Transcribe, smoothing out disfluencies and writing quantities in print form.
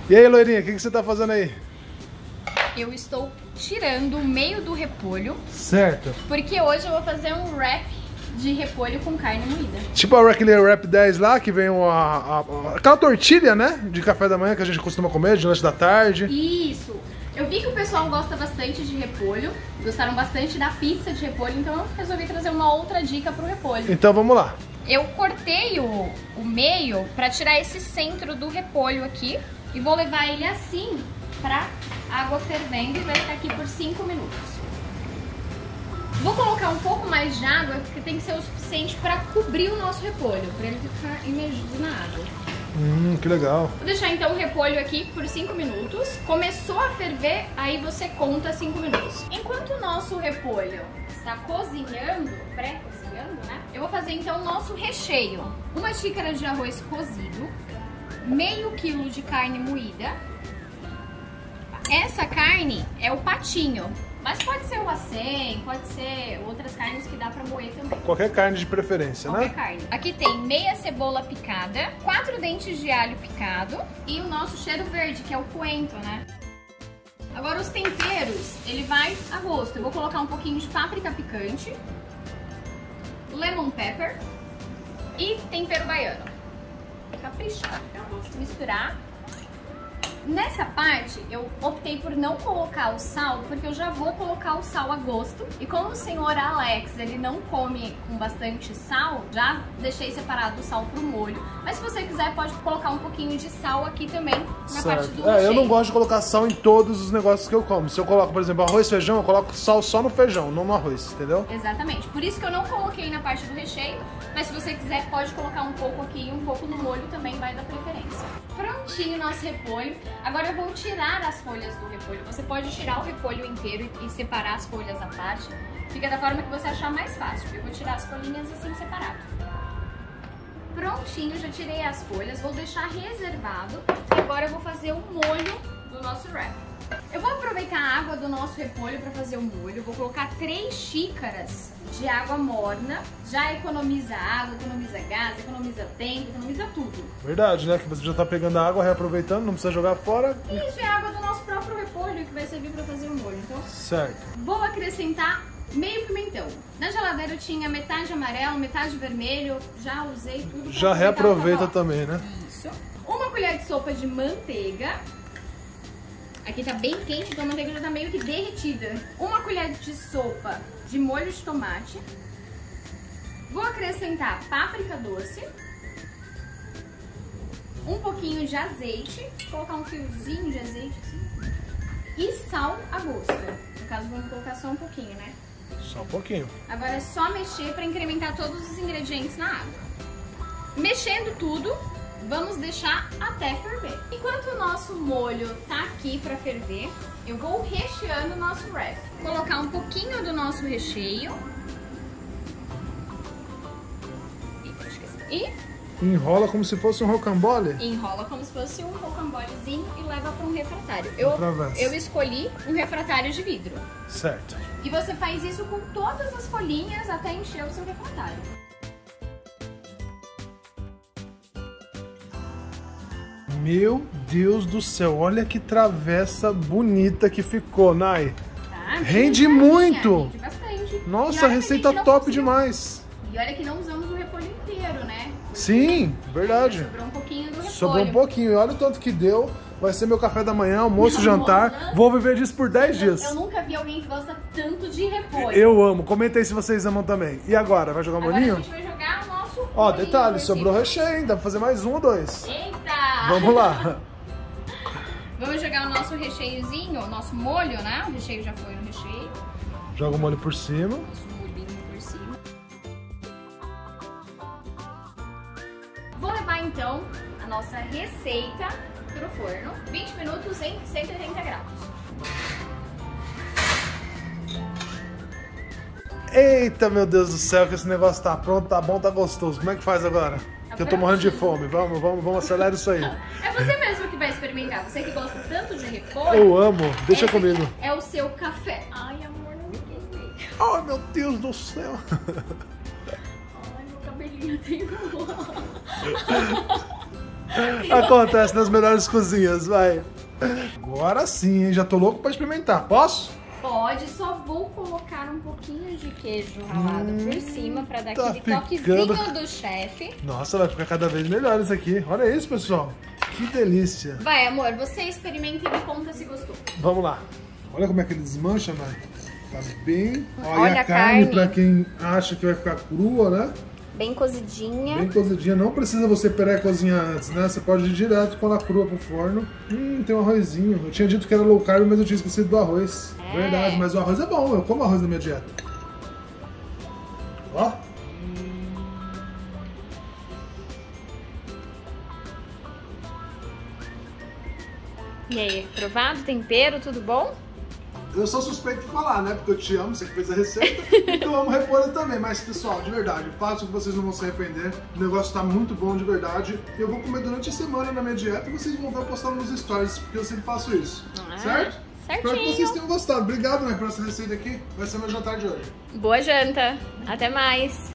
E aí, loirinha, o que você tá fazendo aí? Eu estou tirando o meio do repolho. Certo. Porque hoje eu vou fazer um wrap de repolho com carne moída. Tipo aquele wrap 10 lá, que vem aquela tortilha, né? De café da manhã que a gente costuma comer, de lanche da tarde. Isso. Eu vi que o pessoal gosta bastante de repolho. Gostaram bastante da pizza de repolho, então eu resolvi trazer uma outra dica pro repolho. Então vamos lá. Eu cortei o meio pra tirar esse centro do repolho aqui. E vou levar ele assim pra água fervendo e vai ficar aqui por 5 minutos. Vou colocar um pouco mais de água, porque tem que ser o suficiente para cobrir o nosso repolho, para ele ficar imergido na água. Que legal. Vou deixar então o repolho aqui por 5 minutos. Começou a ferver, aí você conta 5 minutos. Enquanto o nosso repolho está cozinhando, pré-cozinhando, né? Eu vou fazer então o nosso recheio. 1 xícara de arroz cozido, meio quilo de carne moída. Essa carne é o patinho. Mas pode ser o acém, pode ser outras carnes que dá pra moer também. Qualquer carne de preferência, Qualquer né? carne. Aqui tem meia cebola picada, 4 dentes de alho picado e o nosso cheiro verde, que é o coentro, né? Agora os temperos, ele vai a gosto. Eu vou colocar um pouquinho de páprica picante, lemon pepper e tempero baiano. Caprichado. Misturar. Nessa parte, eu optei por não colocar o sal, porque eu já vou colocar o sal a gosto. E como o senhor Alex, ele não come com bastante sal, já deixei separado o sal pro molho. Mas se você quiser, pode colocar um pouquinho de sal aqui também, na parte do recheio. Eu não gosto de colocar sal em todos os negócios que eu como. Se eu coloco, por exemplo, arroz e feijão, eu coloco sal só no feijão, não no arroz, entendeu? Exatamente. Por isso que eu não coloquei na parte do recheio, mas se você quiser, pode colocar um pouco aqui e um pouco no molho também, vai da preferência. Prontinho o nosso repolho. Agora eu vou tirar as folhas do repolho. Você pode tirar o repolho inteiro e separar as folhas à parte. Fica da forma que você achar mais fácil. Eu vou tirar as folhinhas assim separado. Prontinho, já tirei as folhas. Vou deixar reservado. E agora eu vou fazer o molho do nosso wrap. Eu vou aproveitar a água do nosso repolho para fazer o molho. Vou colocar 3 xícaras de água morna. Já economiza água, economiza gás, economiza tempo, economiza tudo. Verdade, né? Que você já tá pegando a água, reaproveitando, não precisa jogar fora. Isso é água do nosso próprio repolho que vai servir para fazer o molho. Então, certo. Vou acrescentar meio pimentão. Na geladeira eu tinha metade amarelo, metade vermelho. Já usei tudo. Já reaproveita também, né? Isso. 1 colher de sopa de manteiga. Aqui tá bem quente, então a manteiga já tá meio que derretida. 1 colher de sopa de molho de tomate. Vou acrescentar páprica doce. Um pouquinho de azeite. Vou colocar um fiozinho de azeite assim. E sal a gosto. No caso, vamos colocar só um pouquinho, né? Só um pouquinho. Agora é só mexer para incrementar todos os ingredientes na água. Mexendo tudo, vamos deixar até ferver. Enquanto o nosso molho tá aqui para ferver, eu vou recheando o nosso wrap. Vou colocar um pouquinho do nosso recheio. E enrola como se fosse um rocambole? Enrola como se fosse um rocambolezinho e leva para um refratário. Eu escolhi um refratário de vidro. Certo. E você faz isso com todas as folhinhas até encher o seu refratário. Meu Deus do céu, olha que travessa bonita que ficou, Nai. Tá? Rende muito. Rende bastante. Nossa, receita top demais. E olha que não usamos o repolho inteiro, né? Sim, verdade. Sobrou um pouquinho do repolho. Sobrou um pouquinho. E olha o tanto que deu. Vai ser meu café da manhã, almoço, jantar. Vou viver disso por 10 dias. Eu nunca vi alguém que gosta tanto de repolho. Eu amo. Comenta aí se vocês amam também. E agora? Vai jogar o molinho? Agora a gente vai jogar o nosso Ó, detalhe, sobrou recheio, hein? Dá pra fazer mais 1 ou 2. Eita! Vamos lá. Vamos jogar o nosso recheiozinho, o nosso molho, né? O recheio já foi no recheio. Joga o molho por cima. Nosso molhinho por cima. Vou levar então a nossa receita pro forno. 20 minutos em 180 graus. Eita, meu Deus do céu, que esse negócio tá pronto, tá bom, tá gostoso. Como é que faz agora? Que eu tô morrendo de fome. Vamos acelerar isso aí. É você mesmo que vai experimentar. Você que gosta tanto de repolho. Eu amo. Deixa comigo. É o seu café. Ai, amor, não me queimei. Ai, meu Deus do céu. Ai, meu cabelinho tem Acontece nas melhores cozinhas, vai. Agora sim, hein? Já tô louco pra experimentar. Posso? Pode, só vou colocar um pouquinho de queijo ralado por cima pra dar tá aquele ficando... toquezinho do chefe. Nossa, vai ficar cada vez melhor isso aqui. Olha isso, pessoal. Que delícia. Vai, amor, você experimenta e me conta se gostou. Vamos lá. Olha como é que ele desmancha, né? Tá bem... Olha e a a carne, carne, pra quem acha que vai ficar crua, né? bem cozidinha. Bem cozidinha. Não precisa você pré-cozinhar antes, né? Você pode ir direto com ela crua pro forno. Tem um arrozinho. Eu tinha dito que era low carb, mas eu tinha esquecido do arroz. É. Verdade, mas o arroz é bom. Eu como arroz na minha dieta. Ó. E aí, provado? Tempero, tudo bom? Eu sou suspeito de falar, né? Porque eu te amo, você que fez a receita. Então eu amo repolho também. Mas, pessoal, de verdade, faço que vocês não vão se arrepender. O negócio tá muito bom, de verdade. Eu vou comer durante a semana na minha dieta e vocês vão ver postando nos stories, porque eu sempre faço isso. Certo? Certinho. Espero que vocês tenham gostado. Obrigado, né, por essa receita aqui. Vai ser meu jantar de hoje. Boa janta. Até mais.